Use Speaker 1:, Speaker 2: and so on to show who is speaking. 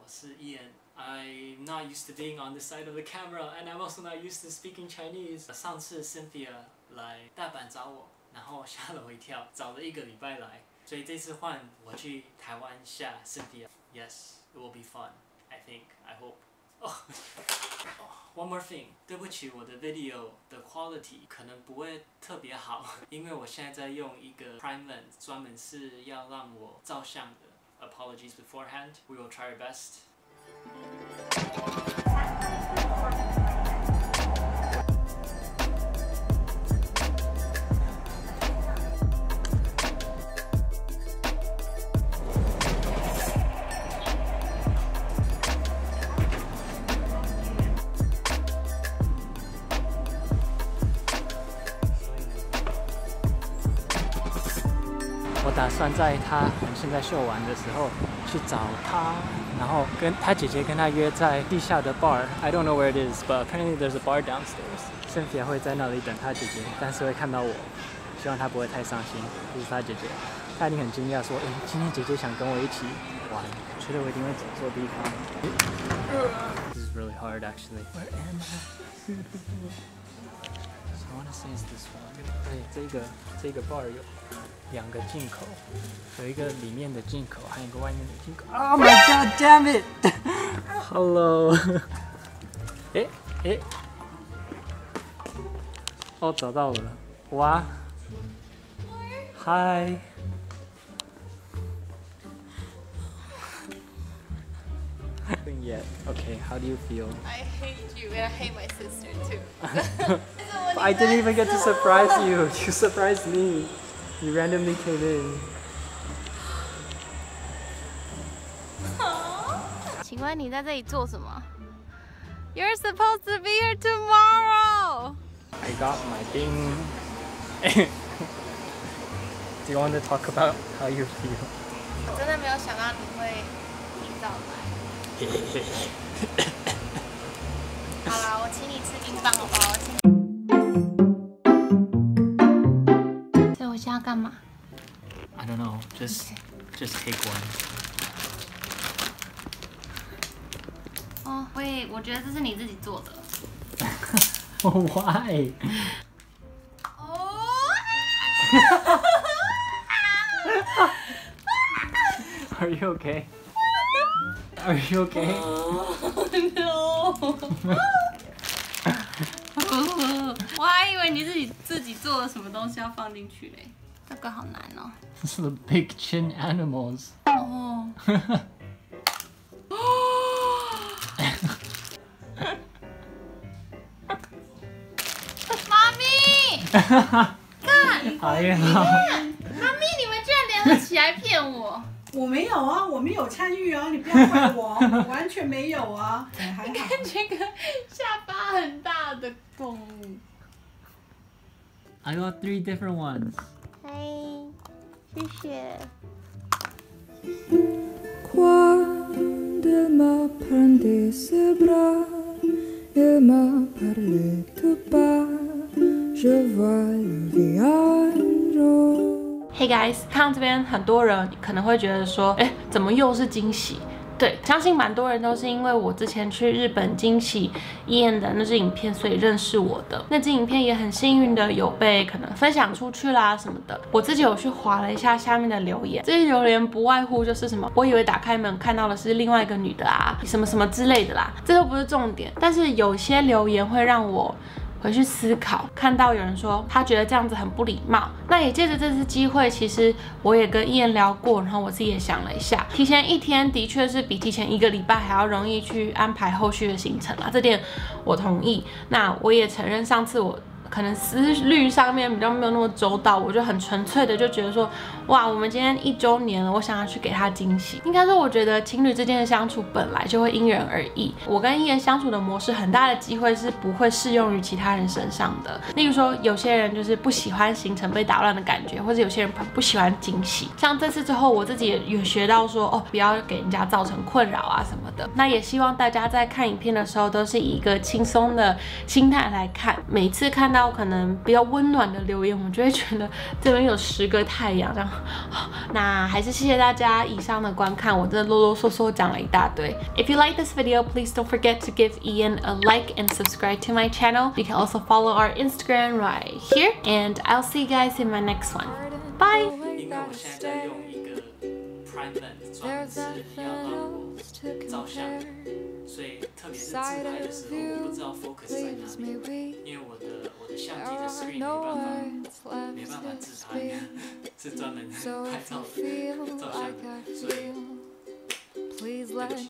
Speaker 1: 是 Ian. I'm not used to being on this side of the camera, and I'm also not used to speaking Chinese. 上次 Cynthia 来大阪找我，然后吓了我一跳，找了1个礼拜来，所以这次换我去台湾吓 Cynthia. Yes, it will be fun. I think. I hope. One more thing. 对不起，我的 video 的 quality 可能不会特别好，因为我现在在用一个 prime lens， 专门是要让我照相的。Apologies beforehand. We will try our best. 我打算在他现在秀完的时候去找他，然后跟他姐姐跟他约在地下的 bar. I don't know where it is, but apparently there's a bar downstairs. Cynthia 会在那里等他姐姐，但是会看到我，希望他不会太伤心。这是他姐姐，他一定很惊讶说：“今天姐姐想跟我一起玩，觉得我一定会走错地方。” This is really hard, actually. Where am I? So I wanna say it's this one. 对，这个 bar 有2个进口，有一个里面的进口，还有一个外面的进口。Oh my god, damn it! Hello. 哦，找到了，哇 ！Hi. Yet. Okay, how do you feel?
Speaker 2: I hate you and I hate my sister too.
Speaker 1: I didn't even get to surprise you. You surprised me. You randomly came in.
Speaker 2: 请问你在这里做什么 ？You're supposed to be here tomorrow.
Speaker 1: I got my thing. Do you want to talk about how you feel?
Speaker 2: 我真的没有想到你会提早来。好啦，我请你吃冰棒好不好？所以我现在要干嘛
Speaker 1: I don't know. Just take one.
Speaker 2: 哦，我觉得这是你自己做的。
Speaker 1: Why?
Speaker 2: 哦。
Speaker 1: Are you okay? Are you okay?
Speaker 2: No. 我还以为你自己做了什么东西要放进去嘞，这个好难哦。
Speaker 1: This is the big chin animals.
Speaker 2: 哦。妈咪，看，
Speaker 1: 哎呀，
Speaker 2: 妈咪，你们居然联合起来骗我！
Speaker 3: 我没有啊，我没有参与啊，你不要怪我，我完全没有啊。还好。
Speaker 2: 看这个下巴很大的动物。
Speaker 1: I got 3 different ones.
Speaker 2: 嗨，谢谢。
Speaker 4: Quando elle m'a prendé ce bras, elle m'a parlé de pas, je vois le visage.
Speaker 2: Hey guys， 看到这边，很多人可能会觉得说，怎么又是惊喜？对，相信蛮多人都是因为我之前去日本惊喜Ian的那支影片，所以认识我的。那支影片也很幸运的有被可能分享出去啦什么的。我自己有去滑了一下下面的留言，这些留言不外乎就是什么，我以为打开门看到的是另外一个女的啊，什么什么之类的啦，这都不是重点。但是有些留言会让我回去思考，看到有人说他觉得这样子很不礼貌，那也借着这次机会，其实我也跟Ian聊过，然后我自己也想了一下，提前1天的确是比提前1个礼拜还要容易去安排后续的行程啦，这点我同意。那我也承认上次我可能思虑上面比较没有那么周到，我就很纯粹的就觉得说，哇，我们今天1周年了，我想要去给他惊喜。应该说，我觉得情侣之间的相处本来就会因人而异。我跟Ian相处的模式，很大的机会是不会适用于其他人身上的。例如说，有些人就是不喜欢行程被打乱的感觉，或者有些人不喜欢惊喜。像这次之后，我自己也有学到说，不要给人家造成困扰啊什么的。那也希望大家在看影片的时候，都是以一个轻松的心态来看，每次看到到可能比较温暖的留言，我就会觉得这边有10个太阳这样。那还是谢谢大家以上的观看，我真的啰啰嗦嗦讲了一大堆。If you like this video, please don't forget to give Ian a like and subscribe to my channel. You can also follow our Instagram right here, and I'll see you guys in my next one. Bye!
Speaker 1: 因为我现在在用一个 prime lens 专门是要让我照相，所以特别是自拍的时候，我不知道 focus 在哪里，因为我的相机的 screen 没办法自拍，是专门拍照的照相的，所以对不起。